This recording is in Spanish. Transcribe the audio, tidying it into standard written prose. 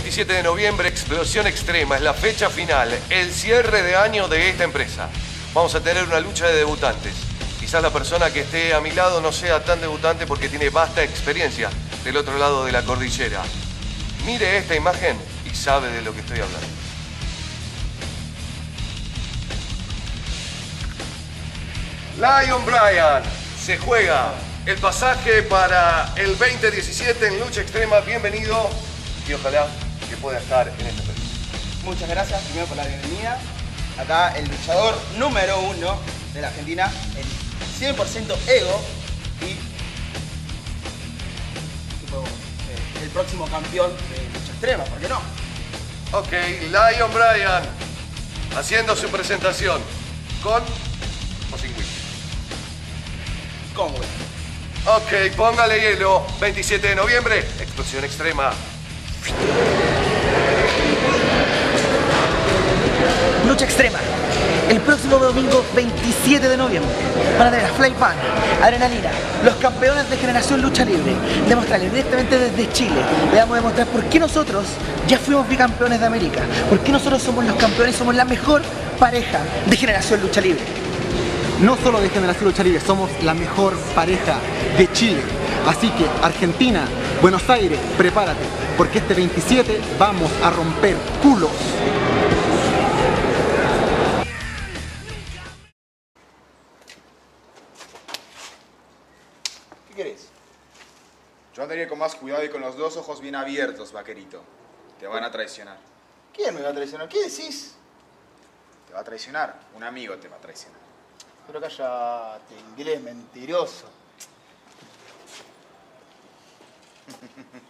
27 de noviembre, Explosión Extrema, es la fecha final, el cierre de año de esta empresa. Vamos a tener una lucha de debutantes. Quizás la persona que esté a mi lado no sea tan debutante porque tiene vasta experiencia del otro lado de la cordillera. Mire esta imagen y sabe de lo que estoy hablando. Lion Bryan se juega el pasaje para el 2017 en lucha extrema. Bienvenido y ojalá que pueda estar en este evento. Muchas gracias primero por la bienvenida. Acá el luchador número 1 de la Argentina, el 100% ego y el próximo campeón de lucha extrema, ¿por qué no? Ok, Lion Bryan haciendo su presentación con o sin whisky. ¿Cómo? Ok, póngale hielo. 27 de noviembre, Explosión Extrema. Lucha extrema. El próximo domingo 27 de noviembre van a tener a Fly Pan, Adrenalina, los campeones de Generación Lucha Libre. Demostrarles directamente desde Chile. Le vamos a demostrar por qué nosotros ya fuimos bicampeones de América. Por qué nosotros somos los campeones, somos la mejor pareja de Generación Lucha Libre. No solo de Generación Lucha Libre, somos la mejor pareja de Chile. Así que Argentina, Buenos Aires, prepárate, porque este 27 vamos a romper culos. ¿Qué querés? Yo andaría con más cuidado y con los dos ojos bien abiertos, vaquerito. Te van a traicionar. ¿Quién me va a traicionar? ¿Qué decís? Te va a traicionar. Un amigo te va a traicionar. Pero cállate, inglés mentiroso.